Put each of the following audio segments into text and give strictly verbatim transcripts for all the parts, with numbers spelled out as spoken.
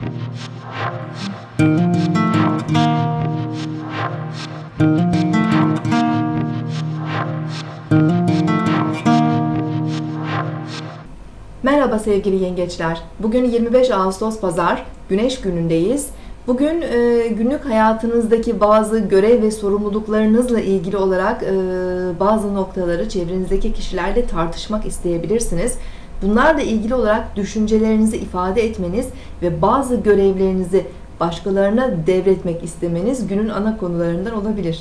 Merhaba sevgili yengeçler. Bugün yirmi beş Ağustos Pazar, Güneş günündeyiz. Bugün e, günlük hayatınızdaki bazı görev ve sorumluluklarınızla ilgili olarak e, bazı noktaları çevrenizdeki kişilerle tartışmak isteyebilirsiniz. Bunlarla ilgili olarak düşüncelerinizi ifade etmeniz ve bazı görevlerinizi başkalarına devretmek istemeniz günün ana konularından olabilir.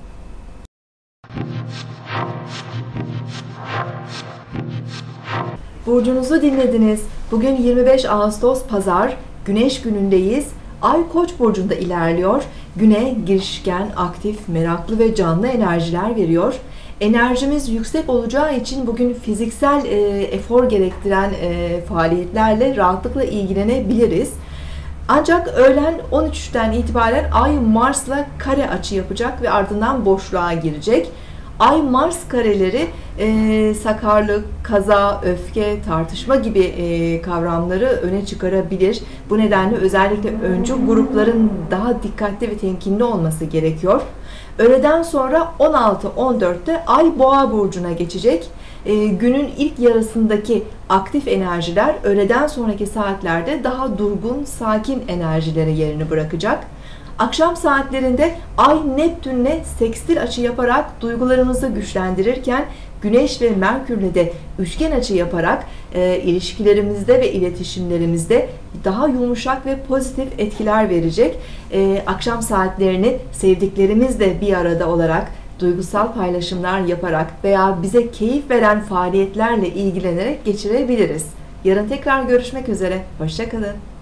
Burcunuzu dinlediniz. Bugün yirmi beş Ağustos Pazar, Güneş günündeyiz. Ay Koç burcunda ilerliyor. Güne girişken, aktif, meraklı ve canlı enerjiler veriyor. Enerjimiz yüksek olacağı için bugün fiziksel e, efor gerektiren e, faaliyetlerle rahatlıkla ilgilenebiliriz. Ancak öğlen on üçten itibaren Ay Mars'la kare açı yapacak ve ardından boşluğa girecek. Ay-Mars kareleri e, sakarlık, kaza, öfke, tartışma gibi e, kavramları öne çıkarabilir. Bu nedenle özellikle öncü grupların daha dikkatli ve temkinli olması gerekiyor. Öğleden sonra on altı on dörtte Ay Boğa burcuna geçecek. E, günün ilk yarısındaki aktif enerjiler öğleden sonraki saatlerde daha durgun, sakin enerjilere yerini bırakacak. Akşam saatlerinde Ay Neptün'le sekstil açı yaparak duygularımızı güçlendirirken Güneş ve Merkür'le de üçgen açı yaparak e, ilişkilerimizde ve iletişimlerimizde daha yumuşak ve pozitif etkiler verecek. E, akşam saatlerini sevdiklerimizle bir arada olarak duygusal paylaşımlar yaparak veya bize keyif veren faaliyetlerle ilgilenerek geçirebiliriz. Yarın tekrar görüşmek üzere. Hoşça kalın.